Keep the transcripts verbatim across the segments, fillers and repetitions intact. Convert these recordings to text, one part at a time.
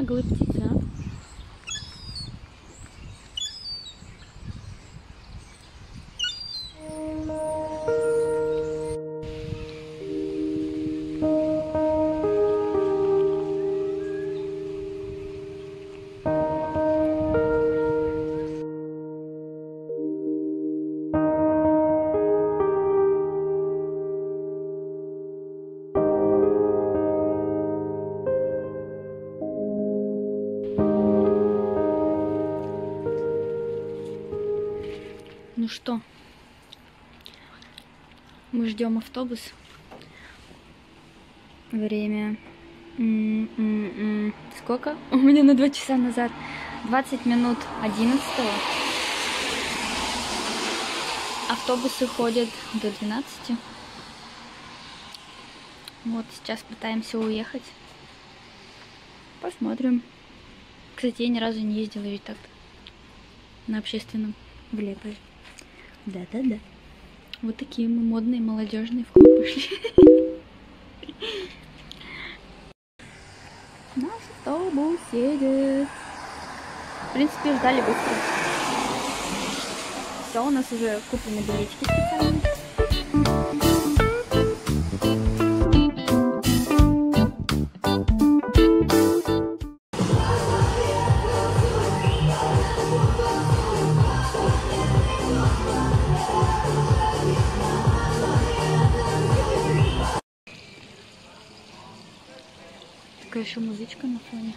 наглые птицы, а? Ну что, мы ждем автобус. Время М-м-м. сколько? У меня на два часа назад. двадцать минут одиннадцатого. Автобусы ходят до двенадцати. Вот сейчас пытаемся уехать. Посмотрим. Кстати, я ни разу не ездила ведь так-то на общественном в Лепове. Да-да-да. Вот такие мы модные, молодежные в клуб пошли. Наш автобус едет. В принципе, ждали быстро. Все, у нас уже куплены билетики специальные. Такая еще музычка на фоне.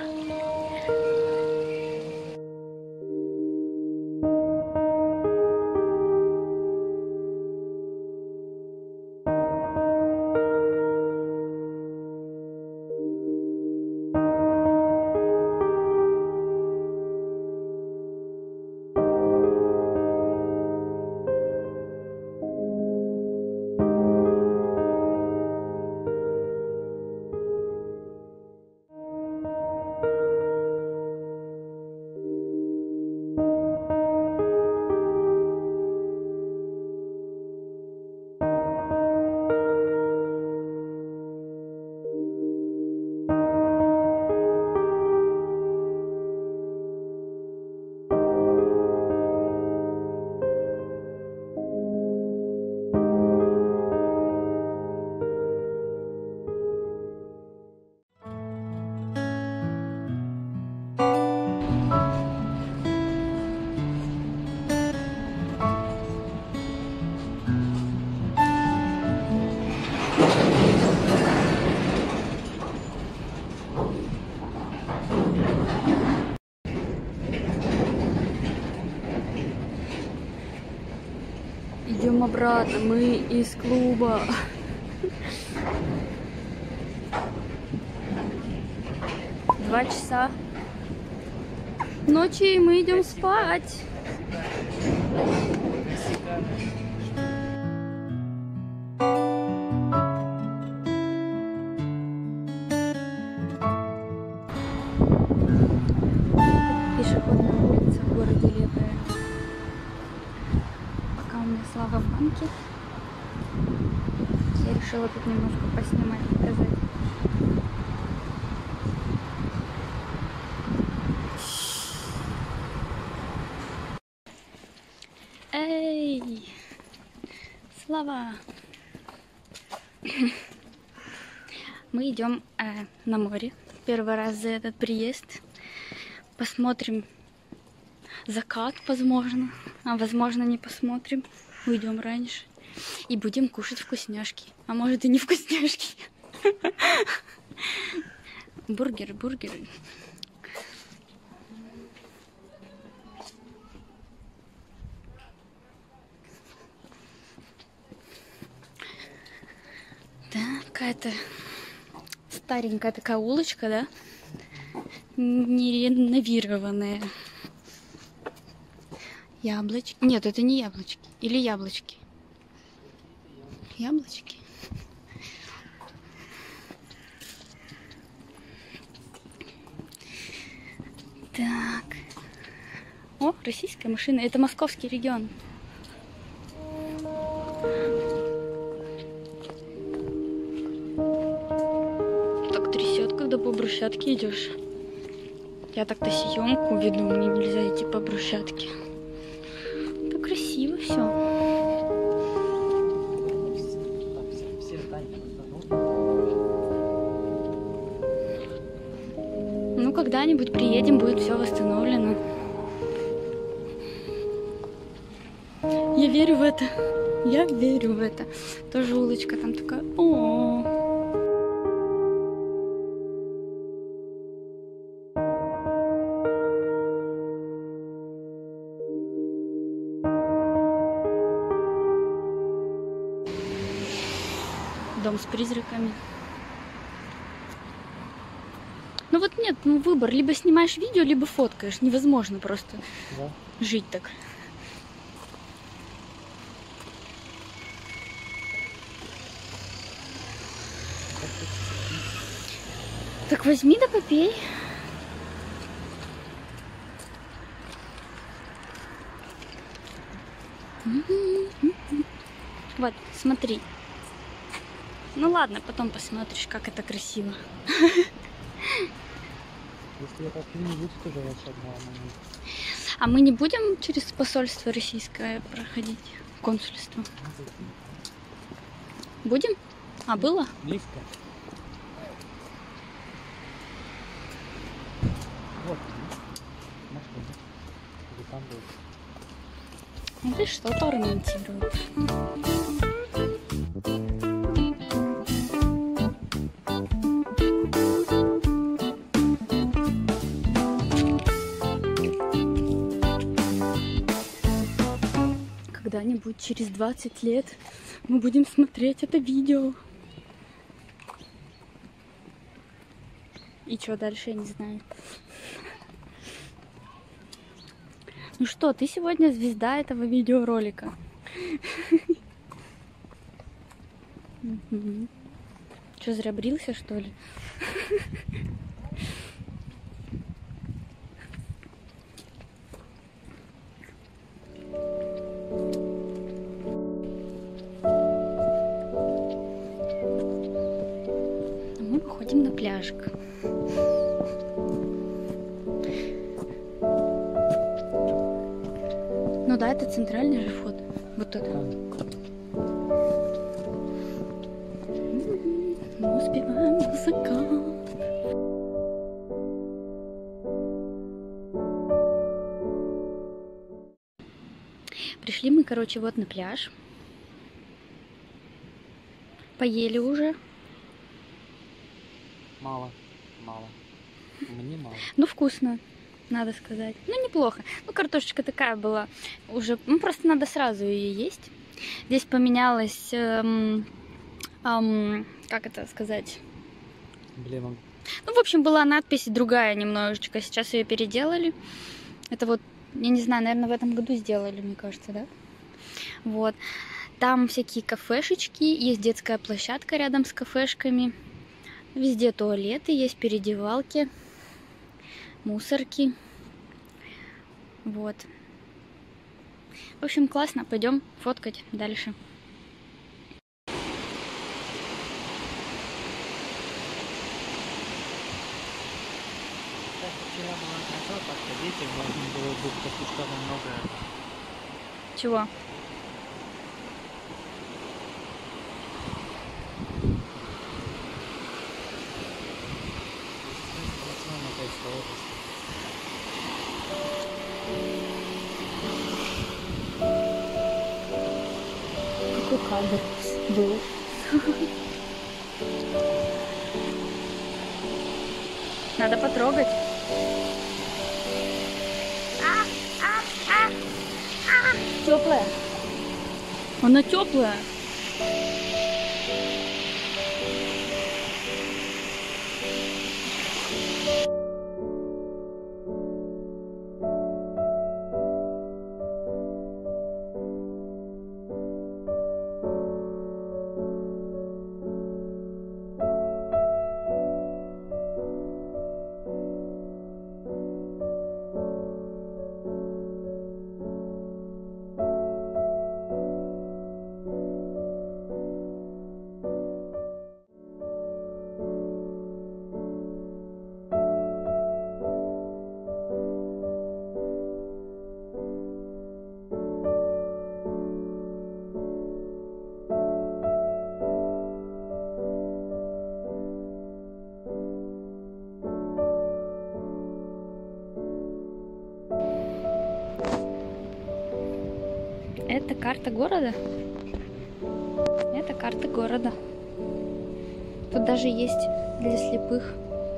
Идем обратно, мы из клуба. Два часа ночи, и мы идем спать. Пешеходная улица в городе Лепове. Пока у меня Слава в банке, я решила тут немножко поснимать, показать. Эй, Слава! Мы идем э, на море. Первый раз за этот приезд. Посмотрим закат, возможно. А возможно, не посмотрим. Уйдем раньше. И будем кушать вкусняшки. А может и не вкусняшки. Бургеры, бургеры. Да, какая-то старенькая такая улочка, да? Не реновированная. Яблочки. Нет, это не яблочки. Или яблочки. Яблочки. Так. О, российская машина. Это московский регион. Так трясет, когда по брусчатке идешь. Я так-то съемку веду, мне нельзя идти по брусчатке. Так красиво все. Ну, когда-нибудь приедем, будет все восстановлено. Я верю в это. Я верю в это. Тоже улочка там такая. О-о-о. Дом с призраками. Ну вот нет, ну выбор. Либо снимаешь видео, либо фоткаешь. Невозможно просто да. Жить так. Так возьми да попей. Вот, смотри. Ну ладно, потом посмотришь, как это красиво. Если я так не буду, тоже волшебного момента. А мы не будем через посольство российское проходить? Консульство? Будем? А было? Близко. Вот. Может, или там будет. Ну ты что-то аргументирует. Когда-нибудь через двадцать лет мы будем смотреть это видео. И что дальше, я не знаю. Ну что, ты сегодня звезда этого видеоролика. Что, зря брился, что ли? Мы выходим на пляжик. Ну да, это центральный же вход. Вот это. Мы успеваем на закат. Пришли мы, короче, вот на пляж. Поели уже. Мало. Мало. Мне мало. Ну, вкусно, надо сказать. Ну, неплохо. Ну, картошечка такая была уже. Ну, просто надо сразу ее есть. Здесь поменялось... Эм, эм, как это сказать? Эмблема. Ну, в общем, была надпись другая немножечко. Сейчас ее переделали. Это вот, я не знаю, наверное, в этом году сделали, мне кажется, да? Вот. Там всякие кафешечки. Есть детская площадка рядом с кафешками. Везде туалеты, есть переодевалки, мусорки. Вот. В общем, классно. Пойдем фоткать дальше. Вчера была красота, ветер, можно было бы послушать намного. Чего? Какой кадр был. Надо потрогать. Теплая. Она теплая. Это карта города? Это карта города. Тут даже есть для слепых.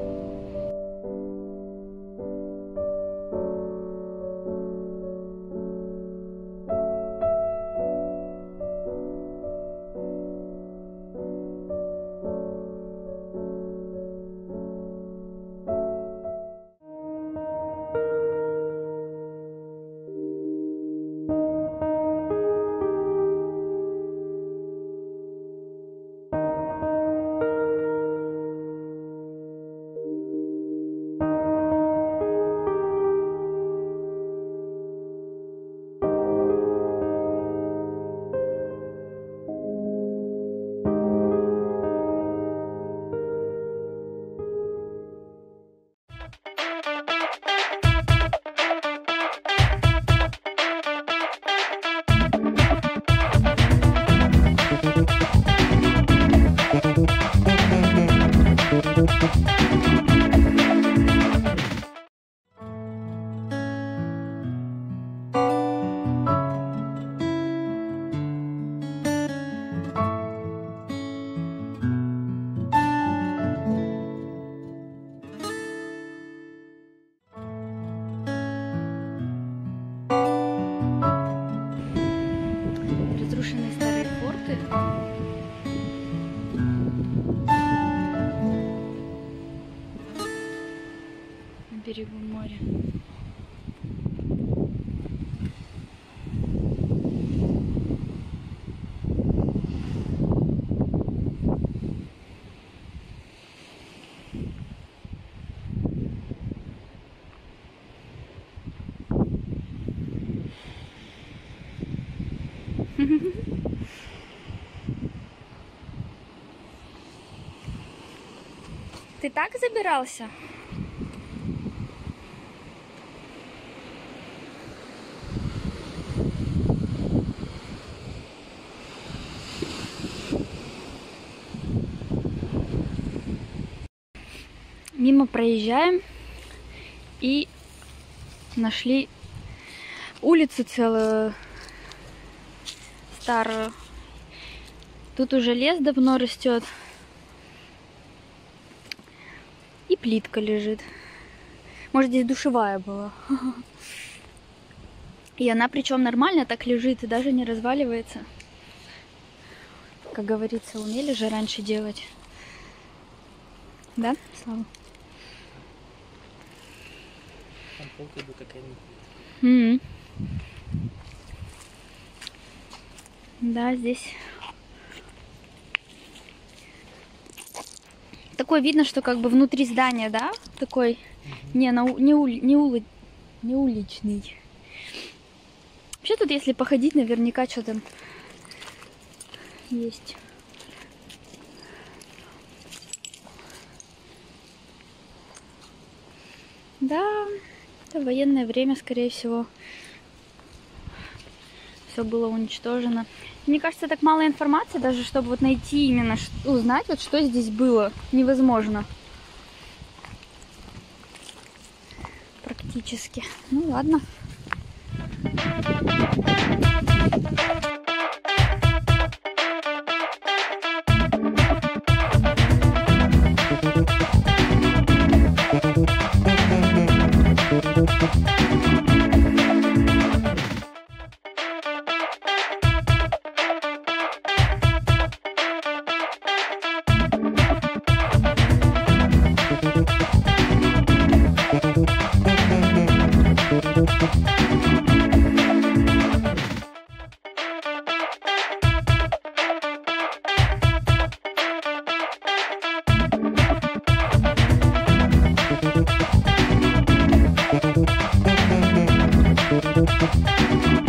Разрушенные старые форты. На берегу моря. Ты так забирался? Мимо проезжаем и нашли улицу целую старую. Тут уже лес давно растет. И плитка лежит. Может, здесь душевая была. И она причем нормально так лежит и даже не разваливается. Как говорится, умели же раньше делать. Да, Слава? Там полка бы какая-нибудь. Mm-hmm. Да, здесь такое видно, что как бы внутри здания, да, такой mm-hmm. не, на, не, ули, не, ули, не уличный. Вообще тут, если походить, наверняка что там есть. Да, это военное время, скорее всего, все было уничтожено. Мне кажется, так мало информации, даже чтобы вот найти именно, узнать, вот что здесь было, невозможно. Практически. Ну ладно. Thank you.